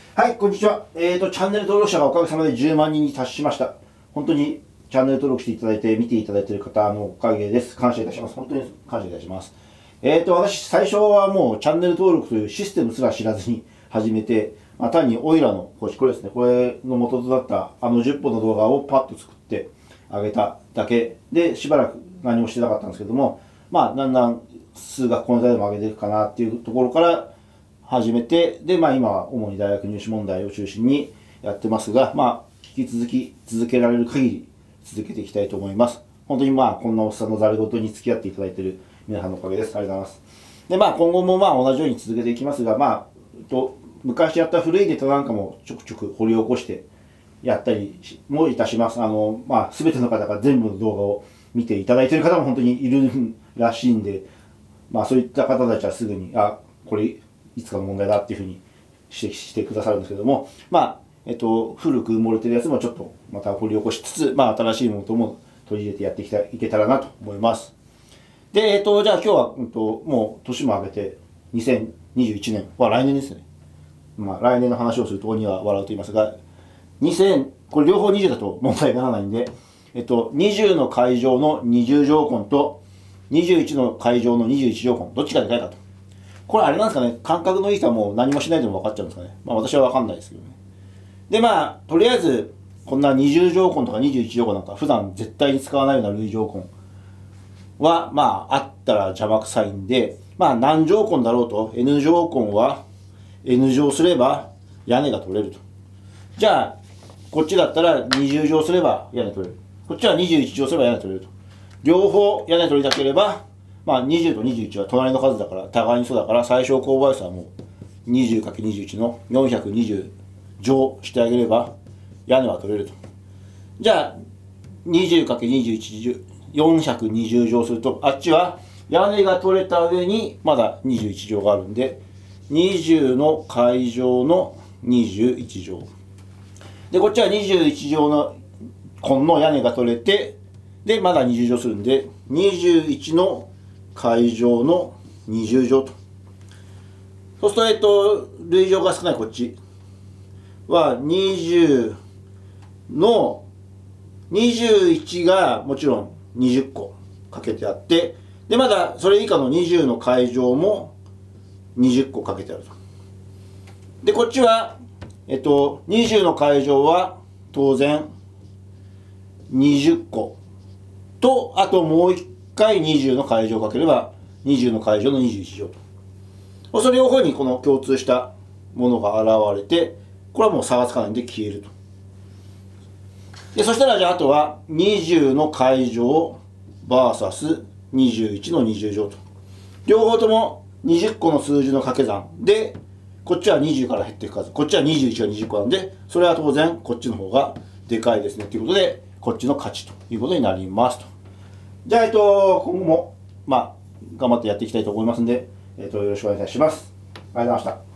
はい、こんにちは。チャンネル登録者がおかげさまで10万人に達しました。本当にチャンネル登録していただいて、見ていただいている方のおかげです。感謝いたします。本当に感謝いたします。私、最初はもうチャンネル登録というシステムすら知らずに始めて、単にオイラのこれですね、これの元となった10本の動画をパッと作ってあげただけで、しばらく何もしてなかったんですけども、だんだん数学この際でも上げていくかなっていうところから始めて、で、今は主に大学入試問題を中心にやってますが、引き続き続けられる限り続けていきたいと思います。本当にこんなおっさんのざれ言に付き合っていただいている皆さんのおかげです。ありがとうございます。で、今後も同じように続けていきますが、昔やった古いネタなんかもちょくちょく掘り起こしてやったりもいたします。すべての方が全部の動画を見ていただいている方も本当にいるらしいんで、そういった方たちはすぐに、これいつかの問題だっていうふうに指摘してくださるんですけども、古く埋もれてるやつもちょっとまた掘り起こしつつ、新しいものとも取り入れてやっていけたらなと思います。で、じゃあ今日は、もう年も明けて、2021年は来年ですね。来年の話をすると鬼は笑うと言いますが、これ両方20だと問題にならないんで、20の階乗の20乗根と、21の階乗の21乗根、どっちがでかいかと。これあれなんですかね、感覚のいい人はもう何もしないでも分かっちゃうんですかね。私は分かんないですけどね。で、とりあえず、こんな20乗根とか21乗根なんか普段絶対に使わないような類乗根は、あったら邪魔くさいんで、何乗根だろうと、N 乗根は N 乗すれば屋根が取れると。じゃあ、こっちだったら20乗すれば屋根取れる。こっちは21乗すれば屋根取れると。両方屋根取りたければ、20と21は隣の数だから、互いにそうだから、最小公倍数はもう 20×21 の420乗してあげれば屋根は取れると。じゃあ、20×21、420乗すると、あっちは屋根が取れた上にまだ21乗があるんで、20の階乗の21乗。で、こっちは21乗の根の屋根が取れて、で、まだ20乗するんで、21の階乗の20乗と。そうすると、類乗が少ないこっちは20の21がもちろん20個かけてあって、で、まだそれ以下の20の階乗も20個かけてあると。で、こっちは、20の階乗は当然20個と、あともう一回20の階乗をかければ20の階乗の21乗と。それ両方にこの共通したものが現れて、これはもう差がつかないんで消えると。で、そしたらじゃああとは20の階乗 VS21 の20乗と。両方とも20個の数字の掛け算で、こっちは20から減っていく数、こっちは21が20個なんで、それは当然こっちの方がでかいですねということで、こっちの勝ちということになりますと。じゃあ、今後も、頑張ってやっていきたいと思いますんで、よろしくお願いします。ありがとうございました。